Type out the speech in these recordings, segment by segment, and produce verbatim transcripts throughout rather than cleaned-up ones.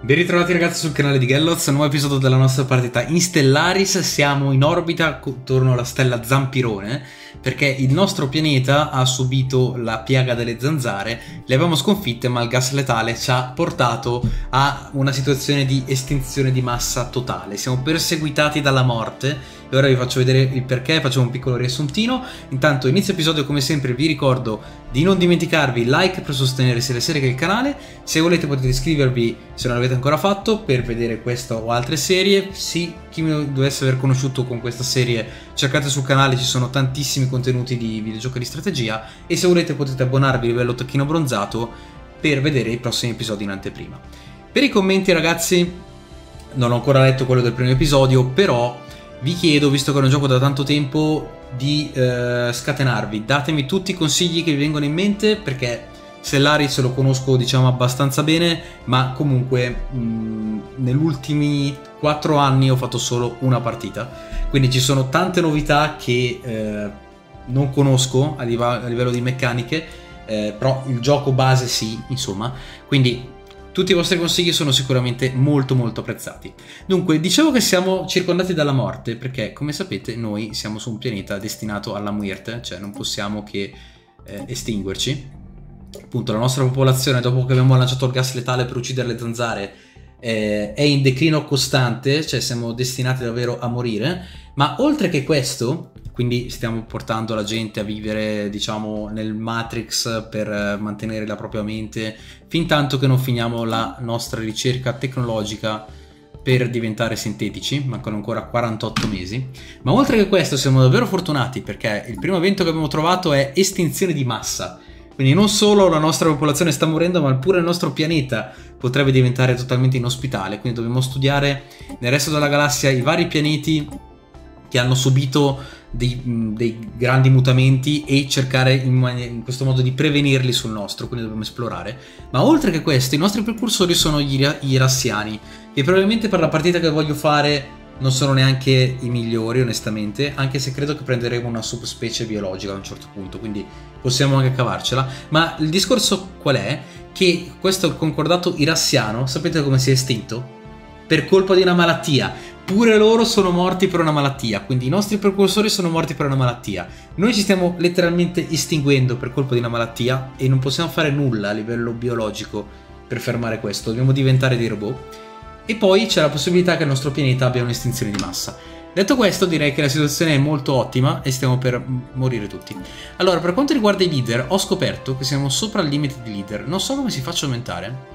Ben ritrovati ragazzi sul canale di Gelloz, nuovo episodio della nostra partita in Stellaris. Siamo in orbita attorno alla stella Zampirone perché il nostro pianeta ha subito la piaga delle zanzare, le abbiamo sconfitte ma il gas letale ci ha portato a una situazione di estinzione di massa totale. Siamo perseguitati dalla morte e ora vi faccio vedere il perché, facciamo un piccolo riassuntino. Intanto inizio episodio come sempre vi ricordo di non dimenticarvi like per sostenere sia le serie che il canale. Se volete potete iscrivervi se non l'avete ancora fatto per vedere questa o altre serie. Sì, chi mi dovesse aver conosciuto con questa serie cercate sul canale, ci sono tantissimi contenuti di videogiochi di strategia e se volete potete abbonarvi a livello tacchino bronzato per vedere i prossimi episodi in anteprima. Per i commenti ragazzi, non ho ancora letto quello del primo episodio, però vi chiedo, visto che non gioco da tanto tempo, di eh, scatenarvi, datemi tutti i consigli che vi vengono in mente, perché Stellaris lo conosco diciamo abbastanza bene, ma comunque negli ultimi quattro anni ho fatto solo una partita, quindi ci sono tante novità che eh, non conosco a, live a livello di meccaniche, eh, però il gioco base sì, insomma, quindi tutti i vostri consigli sono sicuramente molto molto apprezzati. Dunque, dicevo che siamo circondati dalla morte perché, come sapete, noi siamo su un pianeta destinato alla muerte, cioè non possiamo che eh, estinguerci. Appunto, la nostra popolazione, dopo che abbiamo lanciato il gas letale per uccidere le zanzare, eh, è in declino costante, cioè siamo destinati davvero a morire. Ma oltre che questo, quindi stiamo portando la gente a vivere, diciamo, nel Matrix per mantenere la propria mente, fin tanto che non finiamo la nostra ricerca tecnologica per diventare sintetici, mancano ancora quarantotto mesi. Ma oltre che questo siamo davvero fortunati perché il primo evento che abbiamo trovato è estinzione di massa. Quindi non solo la nostra popolazione sta morendo, ma pure il nostro pianeta potrebbe diventare totalmente inospitale, quindi dobbiamo studiare nel resto della galassia i vari pianeti che hanno subito dei, dei grandi mutamenti e cercare in, in questo modo di prevenirli sul nostro, quindi dobbiamo esplorare. Ma oltre che questo, i nostri precursori sono gli irassiani, che probabilmente per la partita che voglio fare non sono neanche i migliori onestamente, anche se credo che prenderemo una subspecie biologica a un certo punto, quindi possiamo anche cavarcela. Ma il discorso qual è? Che questo concordato irassiano, sapete come si è estinto? Per colpa di una malattia. Pure loro sono morti per una malattia, quindi i nostri precursori sono morti per una malattia. Noi ci stiamo letteralmente estinguendo per colpa di una malattia e non possiamo fare nulla a livello biologico per fermare questo, dobbiamo diventare dei robot. E poi c'è la possibilità che il nostro pianeta abbia un'estinzione di massa. Detto questo, direi che la situazione è molto ottima e stiamo per morire tutti. Allora, per quanto riguarda i leader, ho scoperto che siamo sopra il limite di leader. Non so come si faccia a aumentare.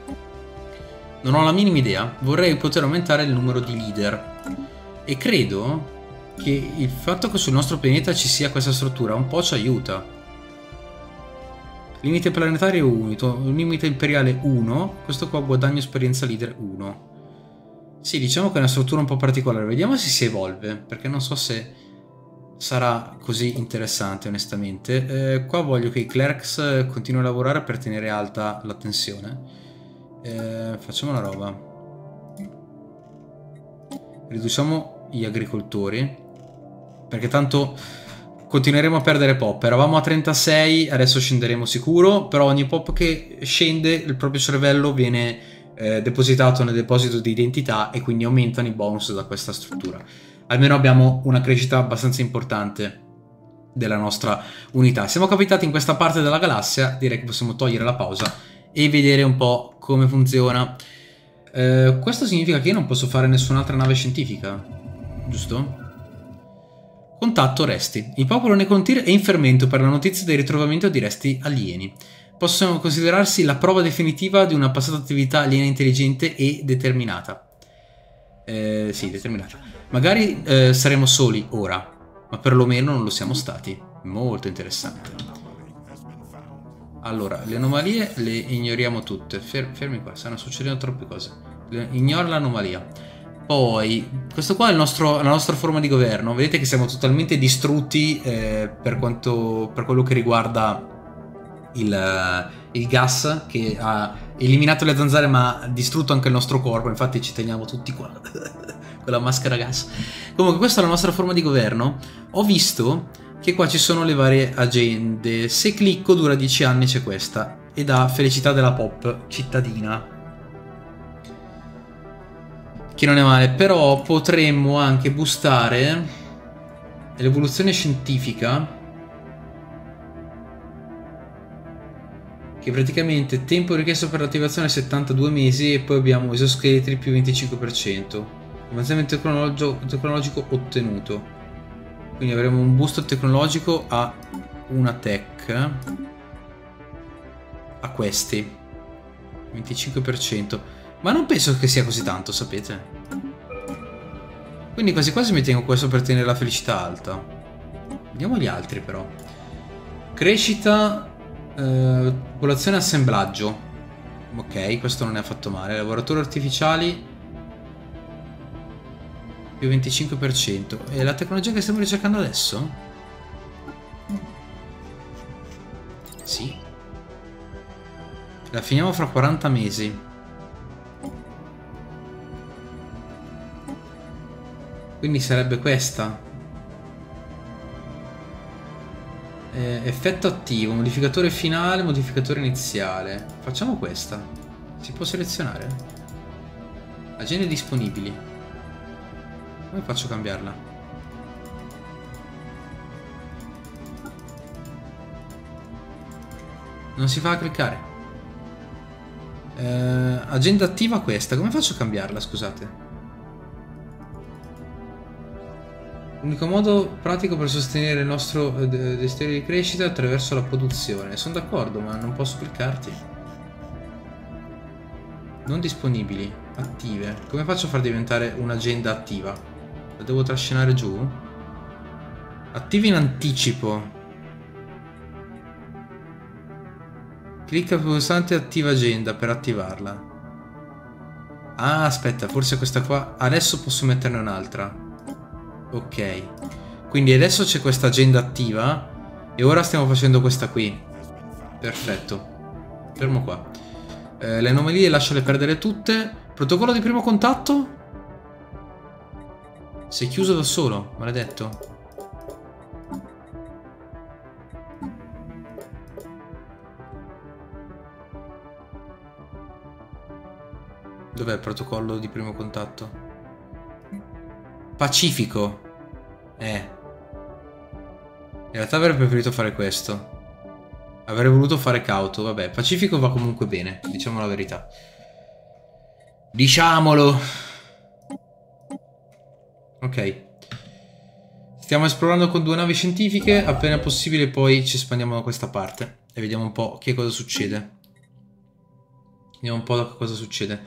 Non ho la minima idea. Vorrei poter aumentare il numero di leader. E credo che il fatto che sul nostro pianeta ci sia questa struttura un po' ci aiuta. Limite planetario uno, limite imperiale uno, questo qua guadagno esperienza leader uno. Sì, diciamo che è una struttura un po' particolare, vediamo se si evolve, perché non so se sarà così interessante onestamente. Eh, qua voglio che i clerks continuino a lavorare per tenere alta la tensione. Eh, facciamo una roba. Riduciamo gli agricoltori, perché tanto continueremo a perdere pop. Eravamo a trentasei, adesso scenderemo sicuro, però ogni pop che scende il proprio cervello viene eh, depositato nel deposito di identità e quindi aumentano i bonus da questa struttura. Almeno abbiamo una crescita abbastanza importante della nostra unità. Siamo capitati in questa parte della galassia, direi che possiamo togliere la pausa e vedere un po' come funziona. Eh, questo significa che io non posso fare nessun'altra nave scientifica, giusto? Contatto resti. Il popolo Necontir è in fermento per la notizia del ritrovamento di resti alieni. Possono considerarsi la prova definitiva di una passata attività aliena intelligente e determinata. Eh, sì, determinata. Magari eh, saremo soli ora, ma perlomeno non lo siamo stati. Molto interessante. Allora, le anomalie le ignoriamo tutte. Fer fermi qua, stanno succedendo troppe cose. Ignora l'anomalia. Poi, questo qua è il nostro, la nostra forma di governo. Vedete che siamo totalmente distrutti eh, per, quanto, per quello che riguarda il, il gas che ha eliminato le zanzare ma ha distrutto anche il nostro corpo. Infatti ci teniamo tutti qua con la maschera gas. Comunque questa è la nostra forma di governo. Ho visto che qua ci sono le varie agende. Se clicco dura dieci anni, c'è questa, e dà felicità della pop cittadina. che non è male, però potremmo anche boostare l'evoluzione scientifica, che praticamente tempo richiesto per l'attivazione è settantadue mesi, e poi abbiamo esoscheletri più venticinque per cento, avanzamento tecnologico, tecnologico ottenuto, quindi avremo un boost tecnologico a una tech, a questi venticinque per cento, ma non penso che sia così tanto, sapete? Quindi quasi quasi mi tengo questo per tenere la felicità alta. Vediamo gli altri però. Crescita, eh, popolazione, assemblaggio. Ok, questo non è affatto male. Lavoratori artificiali più venticinque per cento. E la tecnologia che stiamo ricercando adesso? Sì. La finiamo fra quaranta mesi. Quindi sarebbe questa. Eh, effetto attivo, modificatore finale, modificatore iniziale. Facciamo questa. Si può selezionare? Agende disponibili. Come faccio a cambiarla? Non si fa a cliccare. Eh, agenda attiva questa. Come faccio a cambiarla, scusate? L'unico modo pratico per sostenere il nostro desiderio di crescita è attraverso la produzione. Sono d'accordo, ma non posso cliccarti. Non disponibili. Attive. Come faccio a far diventare un'agenda attiva? La devo trascinare giù? Attivi in anticipo. Clicca sul pulsante attiva agenda per attivarla. Ah, aspetta, forse questa qua. Adesso posso metterne un'altra. Ok, quindi adesso c'è questa agenda attiva e ora stiamo facendo questa qui. Perfetto. Fermo qua. eh, Le anomalie lasciale perdere tutte. Protocollo di primo contatto. Si è chiuso da solo, maledetto. Dov'è il protocollo di primo contatto? Pacifico. Eh. In realtà avrei preferito fare questo. Avrei voluto fare cauto. Vabbè, Pacifico va comunque bene. Diciamo la verità. Diciamolo. Ok. Stiamo esplorando con due navi scientifiche. Appena possibile poi ci espandiamo da questa parte. E vediamo un po' che cosa succede. Vediamo un po' da cosa succede.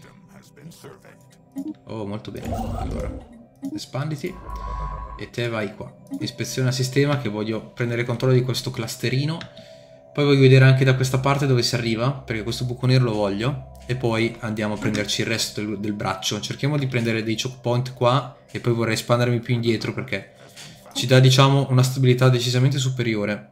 Oh, molto bene. Allora, espanditi. E te vai qua. Ispeziona sistema, che voglio prendere controllo di questo clusterino. Poi voglio vedere anche da questa parte dove si arriva, perché questo buco nero lo voglio. E poi andiamo a prenderci il resto del, del braccio. Cerchiamo di prendere dei choke point qua. E poi vorrei espandermi più indietro, perché ci dà, diciamo, una stabilità decisamente superiore.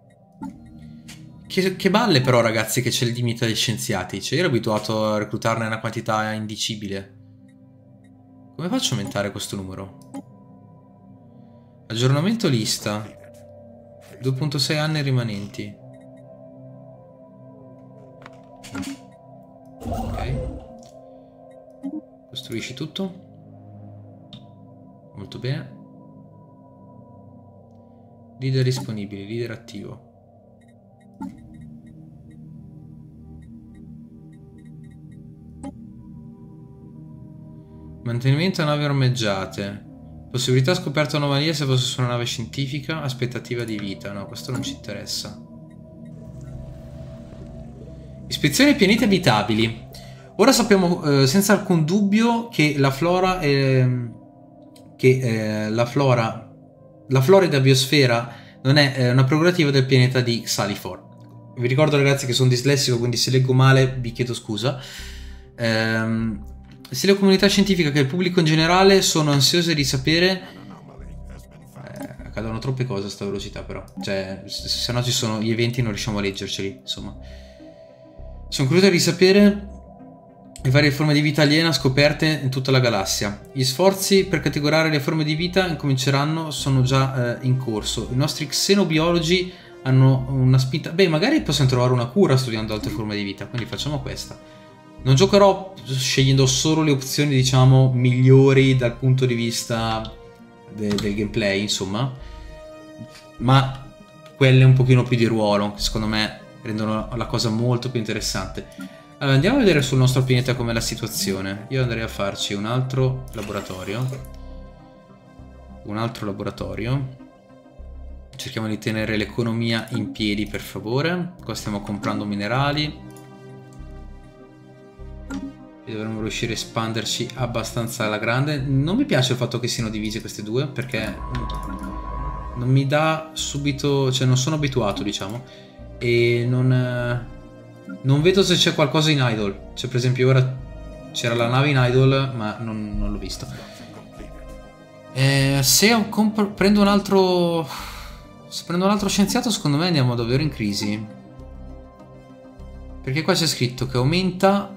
Che, che balle però, ragazzi, che c'è il limite agli scienziati. Cioè, io ero abituato a reclutarne una quantità indicibile. Come faccio a aumentare questo numero? Aggiornamento lista. due virgola sei anni rimanenti. Ok. Costruisci tutto. Molto bene. Leader disponibili, leader attivo. Mantenimento a navi ormeggiate. Possibilità scoperta anomalia se fosse su una nave scientifica. Aspettativa di vita. No, questo non ci interessa. Ispezione pianeti abitabili. Ora sappiamo eh, senza alcun dubbio che la flora è, che eh, la flora la florida biosfera non è eh, una prerogativa del pianeta di Xalifor. Vi ricordo, ragazzi, che sono dislessico, quindi se leggo male vi chiedo scusa. Ehm, sia la comunità scientifica che il pubblico in generale sono ansiose di sapere. Eh, accadono troppe cose a questa velocità, però. Cioè, se no ci sono gli eventi e non riusciamo a leggerceli, insomma. Sono curioso di sapere le varie forme di vita aliena scoperte in tutta la galassia. Gli sforzi per categorizzare le forme di vita incominceranno, sono già eh, in corso. I nostri xenobiologi hanno una spinta. Beh, magari possiamo trovare una cura studiando altre forme di vita, quindi facciamo questa. Non giocherò scegliendo solo le opzioni, diciamo, migliori dal punto di vista de del gameplay, insomma, ma quelle un pochino più di ruolo, che secondo me rendono la cosa molto più interessante. Allora, andiamo a vedere sul nostro pianeta com'è la situazione. Io andrei a farci un altro laboratorio. Un altro laboratorio. Cerchiamo di tenere l'economia in piedi, per favore. Qua stiamo comprando minerali. E dovremmo riuscire a espanderci abbastanza alla grande. Non mi piace il fatto che siano divise queste due, perché non mi dà subito... cioè non sono abituato, diciamo. E non... non vedo se c'è qualcosa in idle. Cioè, per esempio, ora c'era la nave in idle, ma non, non l'ho visto. Eh, se prendo un altro... se prendo un altro scienziato, secondo me andiamo davvero in crisi. Perché qua c'è scritto che aumenta...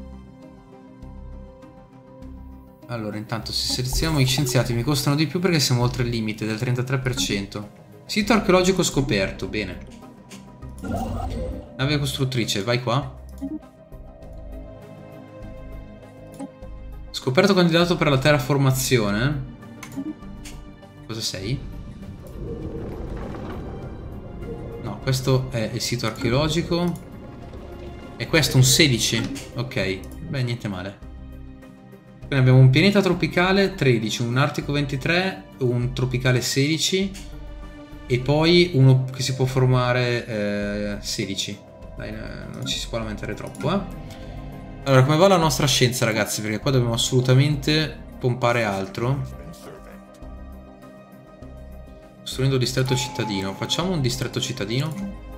Allora, intanto se selezioniamo gli scienziati mi costano di più perché siamo oltre il limite del trentatré per cento. Sito archeologico scoperto, bene. Nave costruttrice, vai qua. Scoperto candidato per la terraformazione. Cosa sei? No, questo è il sito archeologico. E questo un sedici. Ok, beh, niente male. Quindi abbiamo un pianeta tropicale tredici, un artico ventitré, un tropicale sedici e poi uno che si può formare eh, sedici. Dai, non ci si può lamentare troppo, eh. Allora, come va la nostra scienza, ragazzi? Perché qua dobbiamo assolutamente pompare altro. Costruendo distretto cittadino. Facciamo un distretto cittadino.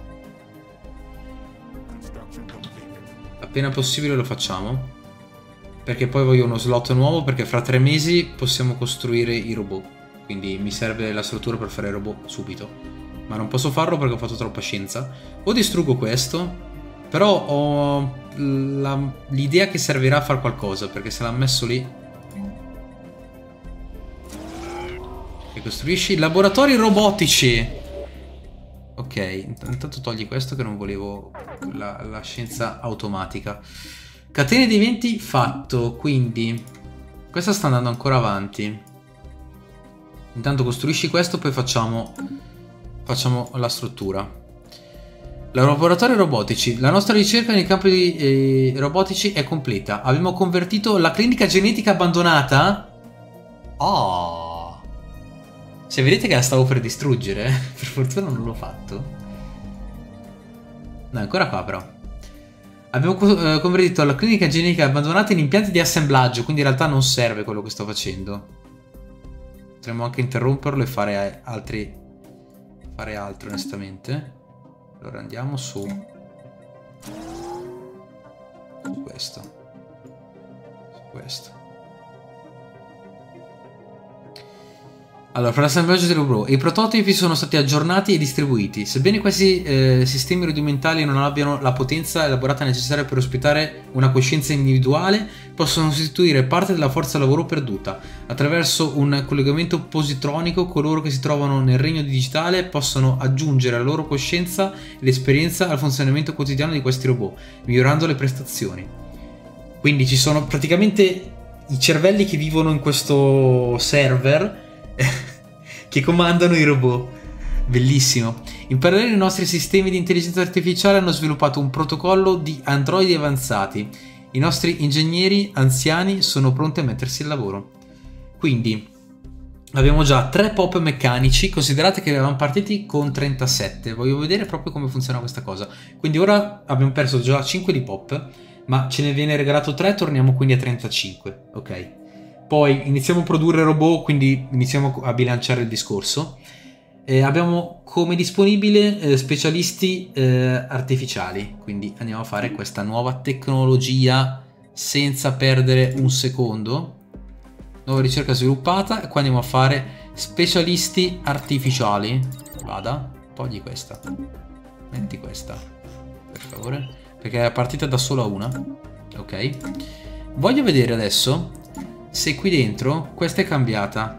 Appena possibile lo facciamo. Perché poi voglio uno slot nuovo, perché fra tre mesi possiamo costruire i robot. Quindi mi serve la struttura per fare i robot subito. Ma non posso farlo perché ho fatto troppa scienza. O distruggo questo, però ho l'idea che servirà a fare qualcosa, perché se l'ha messo lì... E costruisci laboratori robotici. Ok, intanto togli questo che non volevo, la, la scienza automatica. Catene di eventi fatto, quindi questa sta andando ancora avanti. Intanto costruisci questo, poi facciamo facciamo la struttura. Laboratori robotici. La nostra ricerca nei campi eh, robotici è completa. Abbiamo convertito la clinica genetica abbandonata. Oh! Se vedete che la stavo per distruggere, per fortuna non l'ho fatto. No, è ancora qua però. Abbiamo eh, convertito la clinica genetica abbandonata in impianti di assemblaggio, quindi in realtà non serve quello che sto facendo. Potremmo anche interromperlo e fare altri fare altro, onestamente. Allora andiamo su su questo. Su questo. Allora, per l'assemblaggio del robot, i prototipi sono stati aggiornati e distribuiti. Sebbene questi eh, sistemi rudimentali non abbiano la potenza elaborata necessaria per ospitare una coscienza individuale, possono sostituire parte della forza lavoro perduta. Attraverso un collegamento positronico, coloro che si trovano nel regno digitale possono aggiungere la loro coscienza e l'esperienza al funzionamento quotidiano di questi robot, migliorando le prestazioni. Quindi ci sono praticamente i cervelli che vivono in questo server che comandano i robot. Bellissimo. In parallelo i nostri sistemi di intelligenza artificiale hanno sviluppato un protocollo di androidi avanzati. I nostri ingegneri anziani sono pronti a mettersi al lavoro. Quindi abbiamo già tre pop meccanici. Considerate che eravamo partiti con trentasette. Voglio vedere proprio come funziona questa cosa. Quindi ora abbiamo perso già cinque di pop, ma ce ne viene regalato tre. Torniamo quindi a trentacinque. Ok. Poi iniziamo a produrre robot, quindi iniziamo a bilanciare il discorso. Eh, abbiamo come disponibile eh, specialisti eh, artificiali, quindi andiamo a fare questa nuova tecnologia senza perdere un secondo. Nuova ricerca sviluppata e qua andiamo a fare specialisti artificiali. Vada, togli questa, metti questa, per favore, perché è partita da solo a una. Ok, voglio vedere adesso se qui dentro questa è cambiata.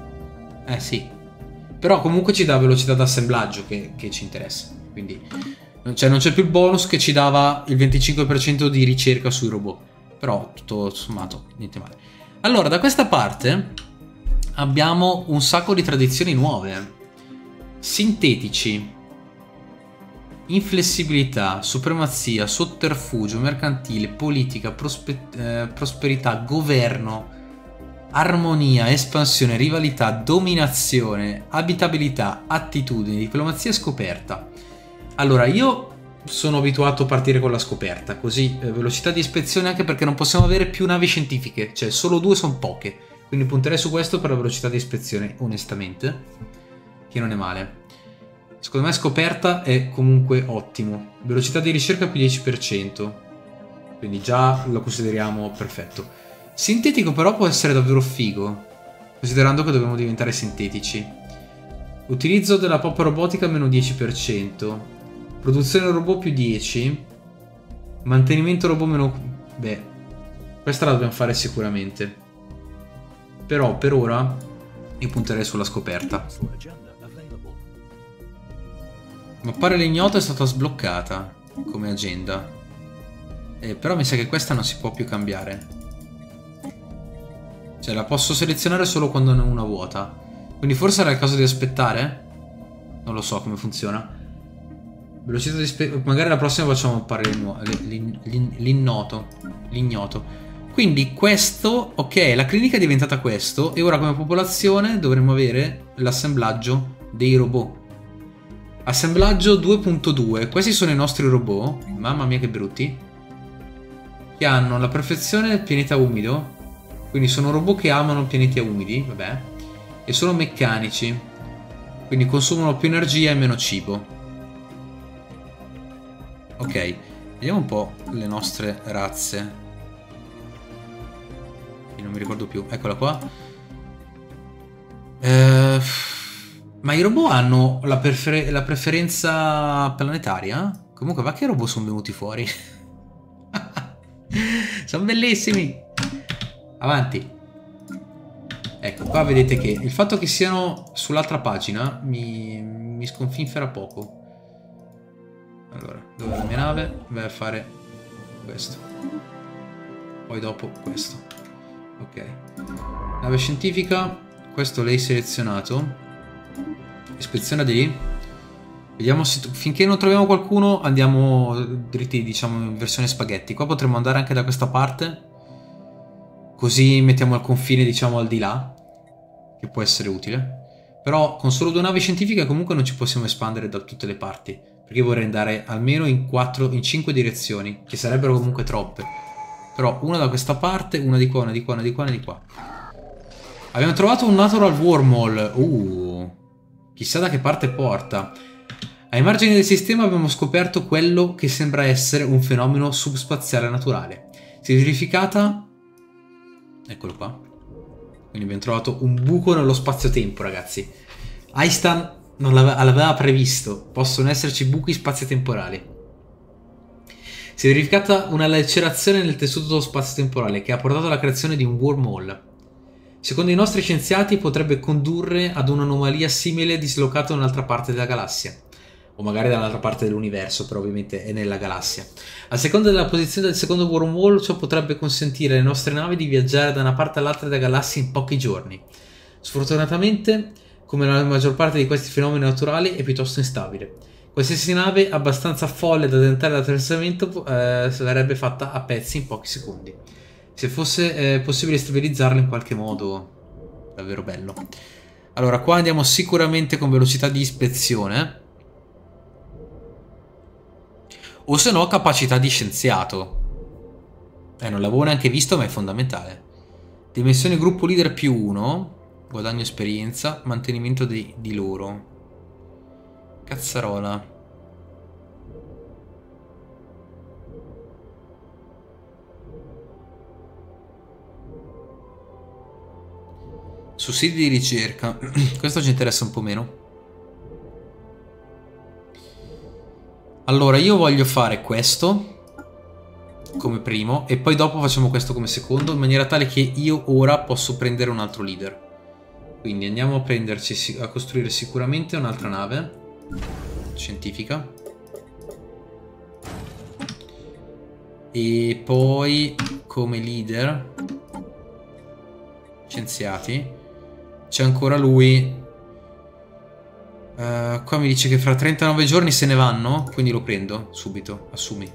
Eh sì. Però comunque ci dà velocità d'assemblaggio che, che ci interessa. Quindi Cioè non c'è più il bonus che ci dava il venticinque per cento di ricerca sui robot. Però tutto sommato, niente male. Allora, da questa parte abbiamo un sacco di tradizioni nuove. Sintetici, inflessibilità, supremazia, sotterfugio, mercantile, politica, prospe eh, prosperità, governo, armonia, espansione, rivalità, dominazione, abitabilità, attitudini, diplomazia, scoperta. Allora, io sono abituato a partire con la scoperta, così eh, velocità di ispezione, anche perché non possiamo avere più navi scientifiche, cioè solo due sono poche, quindi punterei su questo per la velocità di ispezione, onestamente, che non è male. Secondo me scoperta è comunque ottimo. Velocità di ricerca più dieci per cento, quindi già lo consideriamo perfetto. Sintetico però può essere davvero figo, considerando che dobbiamo diventare sintetici. Utilizzo della pop robotica meno dieci per cento. Produzione robot più dieci. Mantenimento robot meno... Beh, questa la dobbiamo fare sicuramente. Però per ora io punterei sulla scoperta. Mappare l'ignoto è stata sbloccata come agenda. Eh, però mi sa che questa non si può più cambiare. Cioè la posso selezionare solo quando ne ho una vuota. Quindi forse era il caso di aspettare? Non lo so come funziona. Velocità di spe... Magari la prossima facciamo mappare l'ignoto. L'ignoto. Quindi questo, ok, la clinica è diventata questo. E ora come popolazione dovremmo avere l'assemblaggio dei robot. Assemblaggio due punto due. Questi sono i nostri robot. Mamma mia che brutti. Che hanno la perfezione del pianeta umido. Quindi sono robot che amano pianeti umidi. Vabbè. E sono meccanici. Quindi consumano più energia e meno cibo. Ok. Vediamo un po' le nostre razze. Io non mi ricordo più. Eccola qua. Ehm... Ma i robot hanno la, prefer la preferenza planetaria? Comunque, va che robot sono venuti fuori? Sono bellissimi! Avanti. Ecco, qua vedete che il fatto che siano sull'altra pagina mi, mi sconfinfera poco. Allora, dove è la mia nave? Vai a fare questo. Poi dopo questo. Ok. Nave scientifica. Questo l'hai selezionato. Ispeziona di lì. Vediamo se finché non troviamo qualcuno andiamo dritti, diciamo, in versione spaghetti. Qua potremmo andare anche da questa parte, così mettiamo il confine, diciamo, al di là, che può essere utile. Però con solo due navi scientifiche comunque non ci possiamo espandere da tutte le parti, perché vorrei andare almeno in quattro, in cinque direzioni, che sarebbero comunque troppe. Però una da questa parte, una di qua, una di qua, una di qua, una di qua. Abbiamo trovato un natural wormhole. Uh, chissà da che parte porta. Ai margini del sistema abbiamo scoperto quello che sembra essere un fenomeno subspaziale naturale. Si è verificata... Eccolo qua. Quindi abbiamo trovato un buco nello spazio-tempo, ragazzi. Einstein non l'aveva previsto. Possono esserci buchi spazio-temporali. Si è verificata una lacerazione nel tessuto spazio-temporale che ha portato alla creazione di un wormhole. Secondo i nostri scienziati potrebbe condurre ad un'anomalia simile dislocata in un'altra parte della galassia. O magari dall'altra parte dell'universo, però ovviamente è nella galassia. A seconda della posizione del secondo wormhole, ciò potrebbe consentire alle nostre navi di viaggiare da una parte all'altra della galassia in pochi giorni. Sfortunatamente, come la maggior parte di questi fenomeni naturali, è piuttosto instabile. Qualsiasi nave abbastanza folle da tentare l'attraversamento eh, sarebbe fatta a pezzi in pochi secondi. Se fosse eh, possibile stabilizzarlo in qualche modo, davvero bello. Allora, qua andiamo sicuramente con velocità di ispezione. O se no, capacità di scienziato. Eh, non l'avevo neanche visto, ma è fondamentale. Dimensione gruppo leader più uno. Guadagno esperienza. Mantenimento di, di loro. Cazzarola. Sussidi di ricerca. Questo ci interessa un po' meno. Allora, io voglio fare questo come primo e poi dopo facciamo questo come secondo, in maniera tale che io ora posso prendere un altro leader. Quindi andiamo a prenderci, a costruire sicuramente un'altra nave scientifica. E poi come leader scienziati c'è ancora lui. Uh, qua mi dice che fra trentanove giorni se ne vanno, quindi lo prendo subito, assumi.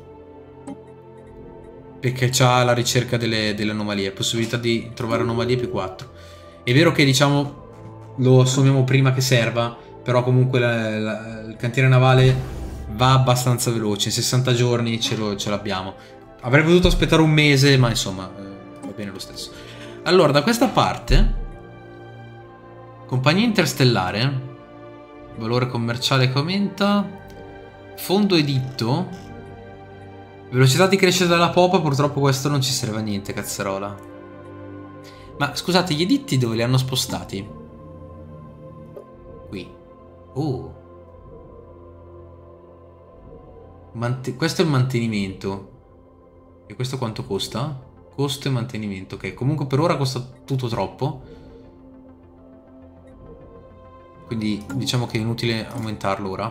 Perché c'ha la ricerca delle, delle anomalie, possibilità di trovare anomalie più quattro. È vero che diciamo lo assumiamo prima che serva, però comunque la, la, il cantiere navale va abbastanza veloce, in sessanta giorni ce l'abbiamo. Avrei potuto aspettare un mese, ma insomma eh, va bene lo stesso. Allora, da questa parte, compagnia interstellare, valore commerciale che aumenta, fondo editto, velocità di crescita della popa, purtroppo questo non ci serve a niente, cazzarola. Ma scusate, gli editti dove li hanno spostati? Qui. Oh. Mant- questo è il mantenimento. E questo quanto costa? Costo e mantenimento. Ok, comunque per ora costa tutto troppo. Quindi diciamo che è inutile aumentarlo ora.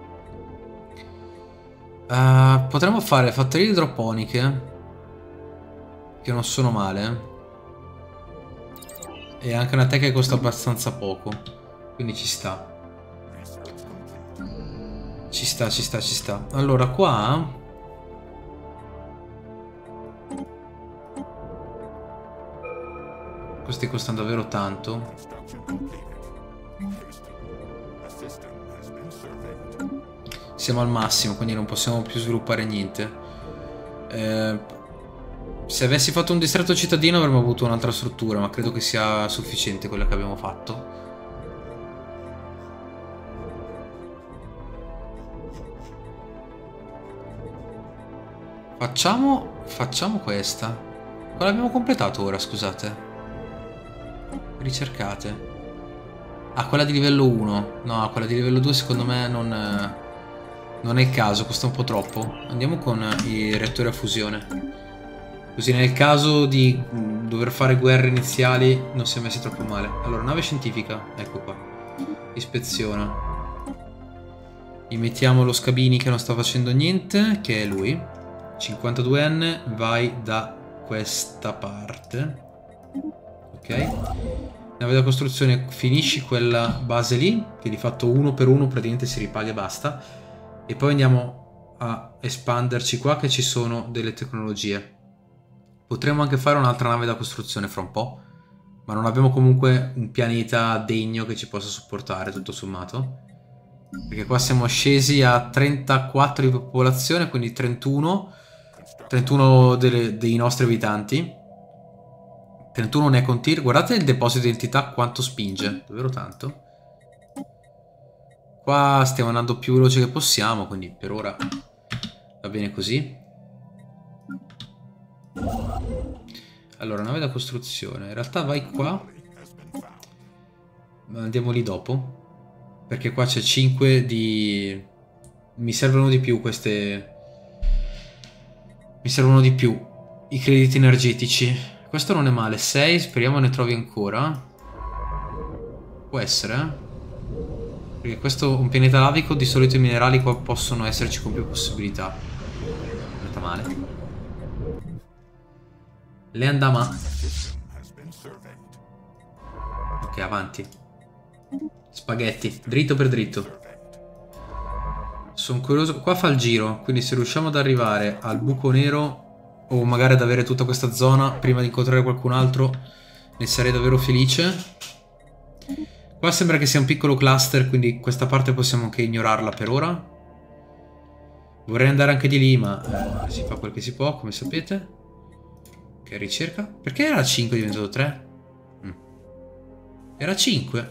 Uh, potremmo fare fattorie idroponiche, che non sono male. E anche una tech che costa abbastanza poco. Quindi ci sta. Ci sta, ci sta, ci sta. Allora qua questi costano davvero tanto. Siamo al massimo, quindi non possiamo più sviluppare niente. Eh, se avessi fatto un distretto cittadino avremmo avuto un'altra struttura, ma credo che sia sufficiente quella che abbiamo fatto. Facciamo, facciamo questa. Quella abbiamo completato ora, scusate. Ricercate. Ah, quella di livello uno. No, quella di livello due secondo me non, non è il caso, costa un po' troppo. Andiamo con i reattori a fusione. Così nel caso di dover fare guerre iniziali non si è messi troppo male. Allora, nave scientifica, ecco qua. Ispeziona. Gli mettiamo lo Scabini che non sta facendo niente, che è lui. cinquantaduenne, vai da questa parte. Ok. Nave da costruzione, finisci quella base lì, che di fatto uno per uno praticamente si ripaga e basta. E poi andiamo a espanderci qua che ci sono delle tecnologie. Potremmo anche fare un'altra nave da costruzione fra un po', ma non abbiamo comunque un pianeta degno che ci possa supportare tutto sommato. Perché qua siamo scesi a trentaquattro di popolazione, quindi trentuno, trentuno delle, dei nostri abitanti. trentuno ne è con tir. Guardate il deposito di identità quanto spinge, davvero tanto. Qua stiamo andando più veloce che possiamo, quindi per ora va bene così. Allora, nave da costruzione. In realtà vai qua. Andiamo lì dopo. Perché qua c'è cinque di... Mi servono di più queste... Mi servono di più i crediti energetici. Questo non è male. sei, speriamo ne trovi ancora. Può essere, eh? Perché questo è un pianeta lavico, di solito i minerali qua possono esserci con più possibilità. Non è andata male. Le andiamo. Ok, avanti. Spaghetti, dritto per dritto. Sono curioso. Qua fa il giro, quindi se riusciamo ad arrivare al buco nero, o magari ad avere tutta questa zona prima di incontrare qualcun altro, ne sarei davvero felice. Qua sembra che sia un piccolo cluster, quindi questa parte possiamo anche ignorarla per ora. Vorrei andare anche di lì, ma eh, si fa quel che si può, come sapete. Ok, ricerca. Perché era cinque e è diventato tre? Mm. Era cinque.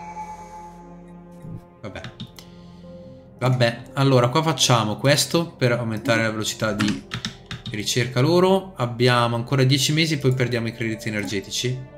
Vabbè. Vabbè, allora qua facciamo questo per aumentare la velocità di ricerca loro. Abbiamo ancora dieci mesi e poi perdiamo i crediti energetici.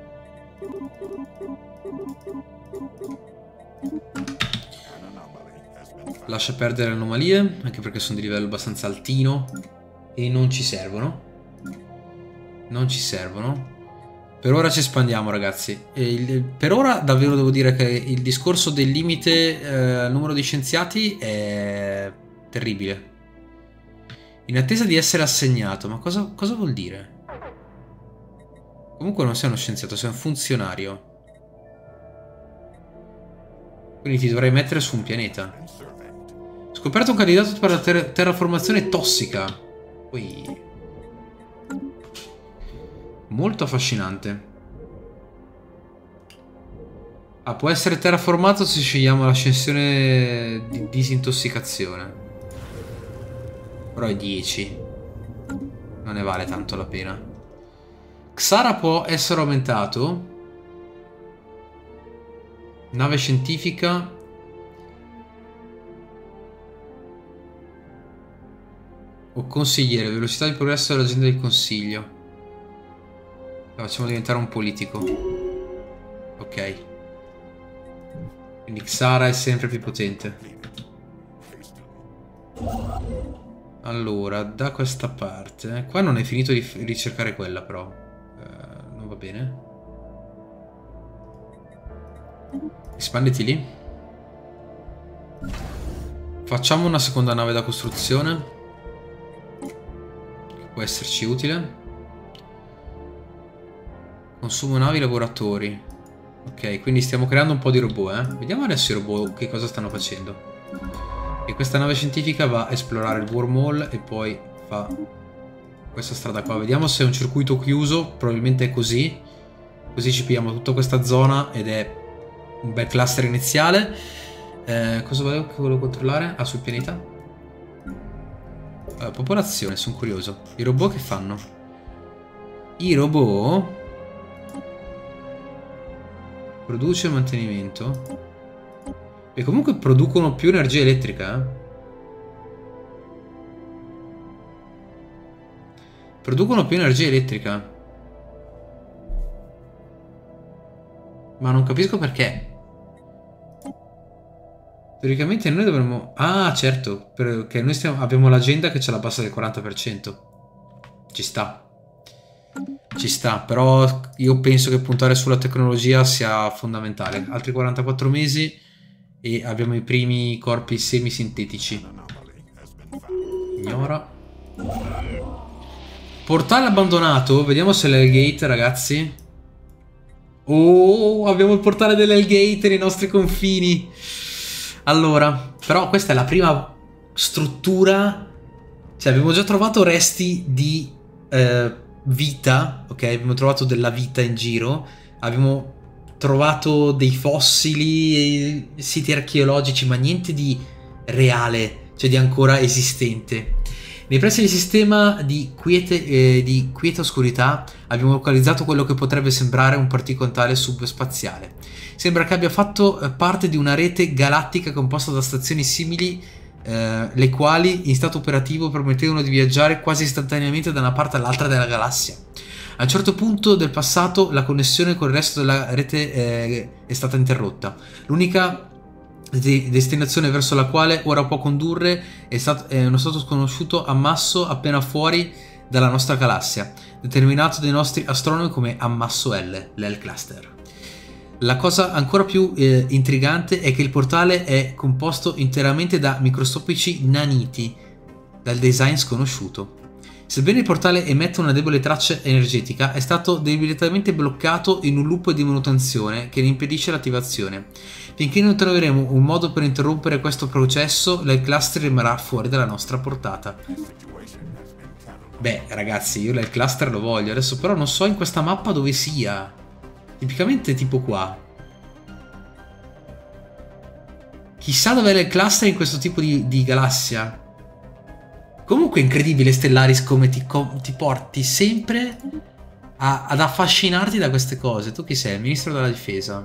Lascia perdere le anomalie, anche perché sono di livello abbastanza altino e non ci servono. Non ci servono. Per ora ci espandiamo, ragazzi. E il, per ora davvero devo dire che il discorso del limite eh, numero di scienziati è terribile. In attesa di essere assegnato. Ma cosa, cosa vuol dire? Comunque non sei uno scienziato, sei un funzionario. Quindi ti dovrei mettere su un pianeta. Scoperto un candidato per la ter terraformazione tossica. Poi... molto affascinante. Ah, può essere terraformato se scegliamo l'ascensione di disintossicazione. Però è dieci. Non ne vale tanto la pena. Xara può essere aumentato. Nave scientifica. O consigliere. Velocità di progresso dell'agenda del consiglio. La facciamo diventare un politico. Ok. Quindi Xara è sempre più potente. Allora, da questa parte. Qua non hai finito di ricercare quella, però. Uh, non va bene. Espanditi lì. Facciamo una seconda nave da costruzione. Che può esserci utile. Consumo navi, lavoratori. Ok, quindi stiamo creando un po' di robot, eh. Vediamo adesso i robot che cosa stanno facendo. E questa nave scientifica va a esplorare il wormhole e poi fa questa strada qua. Vediamo se è un circuito chiuso, probabilmente è così. Così ci pigliamo tutta questa zona ed è un bel cluster iniziale. Eh, cosa volevo, che volevo controllare? Ah, sul pianeta. Uh, popolazione, sono curioso. I robot che fanno? I robot... produce mantenimento. E comunque producono più energia elettrica, eh? Producono più energia elettrica. Ma non capisco perché. Teoricamente noi dovremmo... ah, certo, perché noi stiamo... abbiamo l'agenda che ce la bassa del quaranta per cento. Ci sta. Ci sta, però io penso che puntare sulla tecnologia sia fondamentale. Altri quarantaquattro mesi e abbiamo i primi corpi semisintetici. Ignora. Portale abbandonato. Vediamo se l'Hellgate, ragazzi. Oh, abbiamo il portale dell'Hellgate nei nostri confini. Allora, però questa è la prima struttura. Cioè, abbiamo già trovato resti di eh, vita. Ok, abbiamo trovato della vita in giro. Abbiamo trovato dei fossili, siti archeologici, ma niente di reale, cioè di ancora esistente. Nei pressi del sistema di quiete, eh, di quieta oscurità abbiamo localizzato quello che potrebbe sembrare un particolare subspaziale. Sembra che abbia fatto parte di una rete galattica composta da stazioni simili, eh, le quali in stato operativo permettevano di viaggiare quasi istantaneamente da una parte all'altra della galassia. A un certo punto del passato la connessione con il resto della rete eh, è stata interrotta. L'unica di destinazione verso la quale ora può condurre è, stato, è uno stato sconosciuto ammasso appena fuori dalla nostra galassia, determinato dai nostri astronomi come ammasso L, l'L cluster. La cosa ancora più eh, intrigante è che il portale è composto interamente da microscopici naniti, dal design sconosciuto. Sebbene il portale emetta una debole traccia energetica, è stato debilitamente bloccato in un loop di manutenzione che ne impedisce l'attivazione. Finché non troveremo un modo per interrompere questo processo, l'L cluster rimarrà fuori dalla nostra portata. Beh, ragazzi, io l'L cluster lo voglio, adesso però non so in questa mappa dove sia. Tipicamente tipo qua. Chissà dov'è l'L cluster in questo tipo di, di galassia. Comunque è incredibile, Stellaris, come ti, ti porti sempre a, ad affascinarti da queste cose. Tu chi sei? Il ministro della difesa.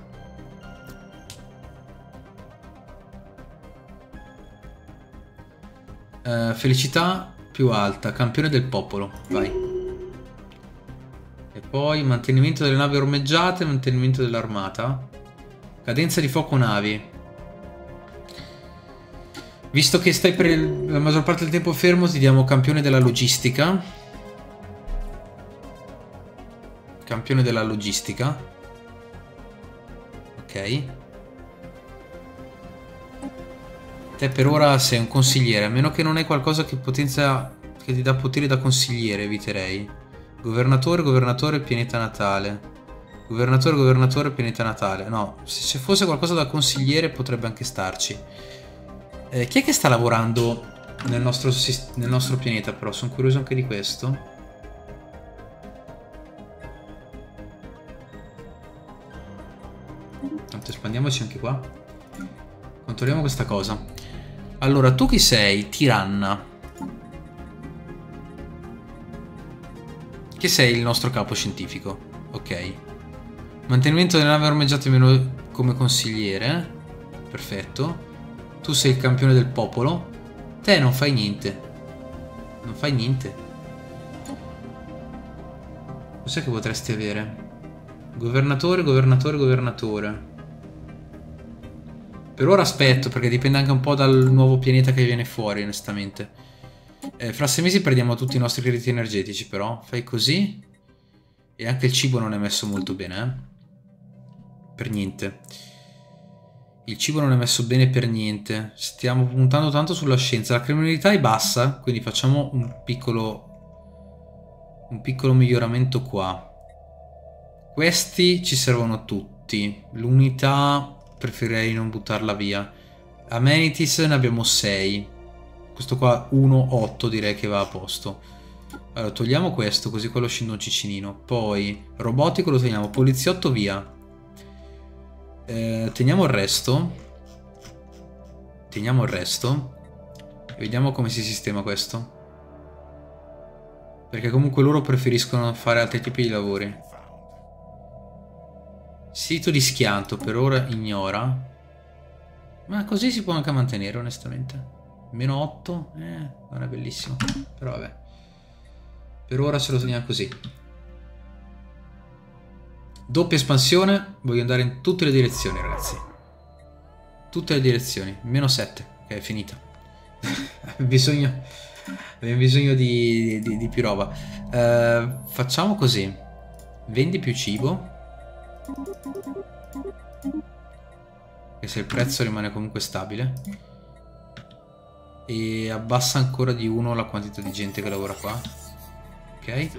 Uh, felicità più alta, campione del popolo. Vai. E poi mantenimento delle navi ormeggiate, mantenimento dell'armata. Cadenza di fuoco navi. Visto che stai per la maggior parte del tempo fermo, ti diamo campione della logistica. Campione della logistica. Ok. Te per ora sei un consigliere, a meno che non hai qualcosa che potenzia, che ti dà poteri da consigliere, eviterei. Governatore, governatore, pianeta natale. Governatore, governatore, pianeta natale. No, se ci fosse qualcosa da consigliere potrebbe anche starci. Eh, chi è che sta lavorando nel nostro, nel nostro pianeta però? Sono curioso anche di questo. Tanto espandiamoci anche qua. Controlliamo questa cosa. Allora, tu chi sei? Tiranna. Che sei il nostro capo scientifico. Ok. Mantenimento delle navi ormeggiate meno come consigliere. Perfetto. Tu sei il campione del popolo. Te non fai niente. Non fai niente. Cos'è che potresti avere? Governatore, governatore, governatore. Per ora aspetto, perché dipende anche un po' dal nuovo pianeta che viene fuori, onestamente. Eh, fra sei mesi perdiamo tutti i nostri crediti energetici, però. Fai così. E anche il cibo non è messo molto bene, eh. Per niente. Il cibo non è messo bene per niente. Stiamo puntando tanto sulla scienza. La criminalità è bassa, quindi facciamo un piccolo... Un piccolo miglioramento qua. Questi ci servono tutti. L'unità... preferirei non buttarla via. Amenities ne abbiamo sei. Questo qua uno, otto direi che va a posto. Allora togliamo questo così quello scende un cicinino. Poi robotico lo teniamo. Poliziotto via. eh, Teniamo il resto. Teniamo il resto. E vediamo come si sistema questo. Perché comunque loro preferiscono fare altri tipi di lavori. Sito di schianto per ora ignora. Ma così si può anche mantenere onestamente. Meno otto, eh, non è bellissimo. Però vabbè. Per ora ce lo teniamo così. Doppia espansione. Voglio andare in tutte le direzioni, ragazzi. Tutte le direzioni. Meno sette. Ok, è finita. Abbiamo bisogno, abbiamo bisogno di, di, di più roba. Uh, facciamo così. Vendi più cibo. E se il prezzo rimane comunque stabile. E abbassa ancora di uno la quantità di gente che lavora qua. Ok.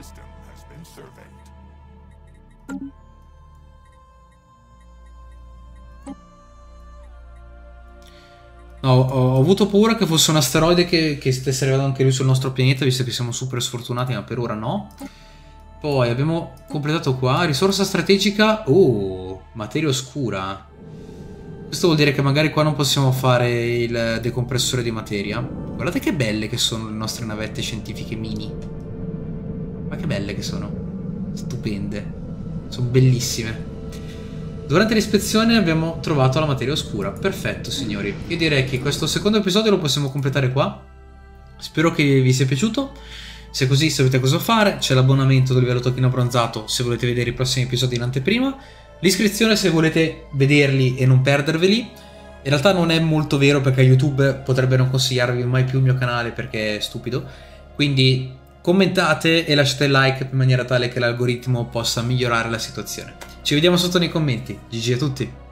No, ho, ho avuto paura che fosse un asteroide che, che stesse arrivando anche lui sul nostro pianeta, visto che siamo super sfortunati, ma per ora no. Poi abbiamo completato qua. Risorsa strategica. Oh, materia oscura. Questo vuol dire che magari qua non possiamo fare il decompressore di materia. Guardate che belle che sono le nostre navette scientifiche mini. Ma che belle che sono. Stupende. Sono bellissime. Durante l'ispezione abbiamo trovato la materia oscura. Perfetto, signori. Io direi che questo secondo episodio lo possiamo completare qua. Spero che vi sia piaciuto. Se è così sapete cosa fare. C'è l'abbonamento del livello tocchino bronzato se volete vedere i prossimi episodi in anteprima. L'iscrizione se volete vederli e non perderveli. In realtà non è molto vero perché YouTube potrebbe non consigliarvi mai più il mio canale perché è stupido. Quindi commentate e lasciate il like in maniera tale che l'algoritmo possa migliorare la situazione. Ci vediamo sotto nei commenti. G G a tutti!